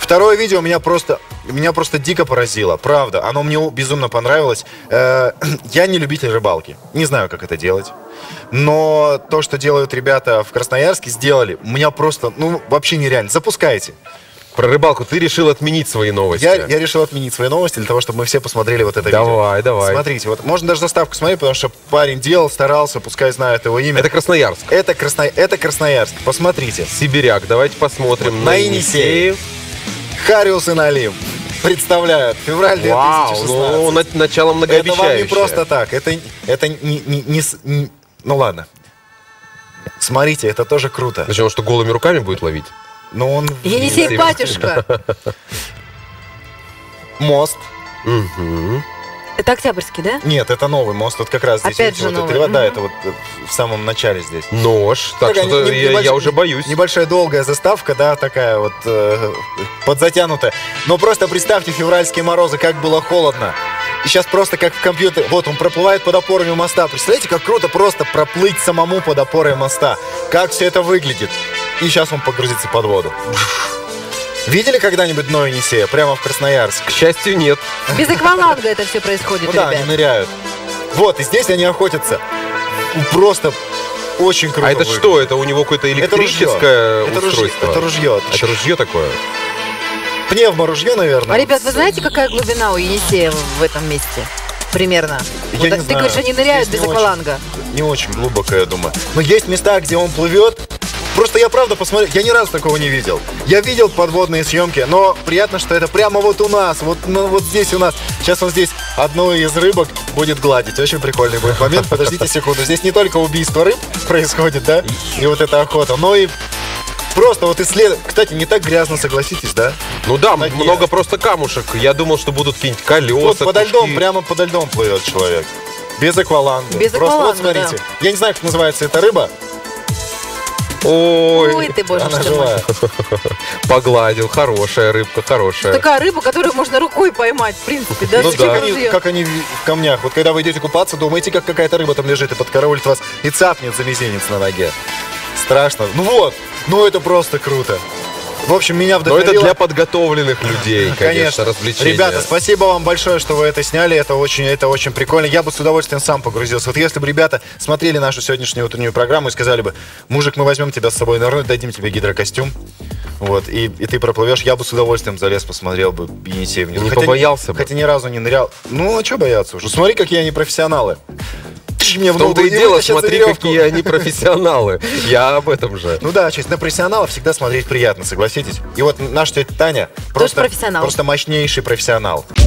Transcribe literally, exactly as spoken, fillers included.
Второе видео меня просто, меня просто дико поразило, правда. Оно мне безумно понравилось. Э, я не любитель рыбалки, не знаю, как это делать. Но то, что делают ребята в Красноярске, сделали. У меня просто, ну, вообще нереально. Запускайте. Про рыбалку ты решил отменить свои новости. Я, я решил отменить свои новости для того, чтобы мы все посмотрели вот это давай, видео. Давай, давай. Смотрите, вот можно даже заставку смотреть, потому что парень делал, старался, пускай знают его имя. Это Красноярск. Это, Красно... это Красноярск. Посмотрите. Сибиряк. Давайте посмотрим вот на, на Енисее. Хариус и Налим представляют февраль две тысячи шестнадцатый. Вау, ну, на, начало многообещающее. Это вам не просто так. Это, это не, не, не, не... Ну ладно. Смотрите, это тоже круто. Зачем, он что, голыми руками будет ловить? Но он... Енисей, батюшка. Мост. Угу. Это Октябрьский, да? Нет, это новый мост. Вот как раз здесь. Опять видите, же вот новый. это, Угу. Да, это вот в самом начале здесь. Нож. Так Такая что не- я, небольш- я уже боюсь. Небольшая долгая заставка, да, такая вот э, подзатянутая. Но просто представьте февральские морозы, как было холодно. И сейчас просто как в компьютере. Вот он проплывает под опорами моста. Представляете, как круто просто проплыть самому под опорой моста. Как все это выглядит. И сейчас он погрузится под воду. Видели когда-нибудь дно Енисея? Прямо в Красноярске. К счастью, нет. Без акваланга это все происходит, Ну да, они ребят. ныряют. Вот, и здесь они охотятся. Просто очень круто А это выглядит. что? Это у него какое-то Это ружье. электрическое Это ружье. устройство? Это ружье. Это ружье такое? Пневморужье, наверное. А, ребят, вы знаете, какая глубина у Енисея в этом месте? Примерно. Я Вот не так ты знаю. говоришь, они ныряют Здесь без не акваланга. Не очень глубоко, я думаю. Но есть места, где он плывет. Просто я правда посмотрел, я ни разу такого не видел. Я видел подводные съемки, но приятно, что это прямо вот у нас, вот, ну, вот здесь у нас. Сейчас он здесь одну из рыбок будет гладить. Очень прикольный будет момент. Подождите секунду. Здесь не только убийство рыб происходит, да, и вот эта охота, но и просто вот исследовать. Кстати, не так грязно, согласитесь, да? Ну да, На дне. много просто камушек. Я думал, что будут какие-нибудь колеса. Вот подо льдом, куски. прямо подо льдом плывет человек. Без акваланга. Без Просто акваланга, вот смотрите. Я не знаю, как называется эта рыба. Ой, Ой, ты, боже Она ж ты мой. живая. погладил. Хорошая рыбка, хорошая. Такая рыба, которую можно рукой поймать, в принципе, да? Ну Зачем как, они, ружье? как они в камнях. Вот когда вы идете купаться, думаете, как какая-то рыба там лежит и подкараулит вас и цапнет за мизинец на ноге. Страшно. Ну вот, ну это просто круто. В общем, меня Но вдохновило. это для подготовленных людей, конечно, развлечения. Ребята, спасибо вам большое, что вы это сняли. Это очень, это очень прикольно. Я бы с удовольствием сам погрузился. Вот если бы ребята смотрели нашу сегодняшнюю утреннюю программу и сказали бы: мужик, мы возьмем тебя с собой нырнуть, дадим тебе гидрокостюм. Вот, и, и ты проплывешь, я бы с удовольствием залез, посмотрел бы Енисей внизу. Не Хотя побоялся ни, бы? Хотя ни разу не нырял. Ну, а что бояться уже? Смотри, какие они профессионалы. Мне В том-то ногу и не дело, вытащат за смотри, веревку. какие они профессионалы. Я об этом же. Ну да, честно, на профессионалов всегда смотреть приятно, согласитесь. И вот наша тетя Таня просто, профессионал. просто мощнейший профессионал.